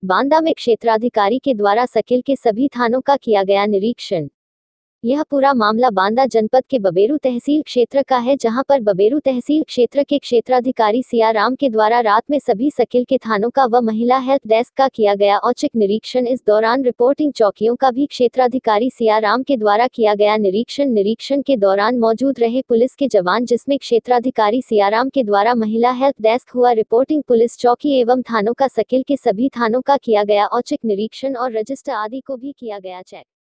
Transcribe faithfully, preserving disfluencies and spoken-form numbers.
बांदा में क्षेत्राधिकारी के द्वारा सकिल के सभी थानों का किया गया निरीक्षण। यह पूरा मामला बांदा जनपद के बबेरू तहसील क्षेत्र का है, जहां पर बबेरू तहसील क्षेत्र के क्षेत्राधिकारी सियाराम के द्वारा रात में सभी सकिल के थानों का व महिला हेल्प डेस्क का किया गया औचक निरीक्षण। इस दौरान रिपोर्टिंग चौकियों का भी क्षेत्राधिकारी सियाराम के द्वारा किया गया निरीक्षण। निरीक्षण के दौरान मौजूद रहे पुलिस के जवान, जिसमें क्षेत्राधिकारी सियाराम के द्वारा महिला हेल्प डेस्क हुआ रिपोर्टिंग, पुलिस चौकी एवं थानों का सकिल के सभी थानों का किया गया औचक निरीक्षण और रजिस्टर आदि को भी किया गया चेक।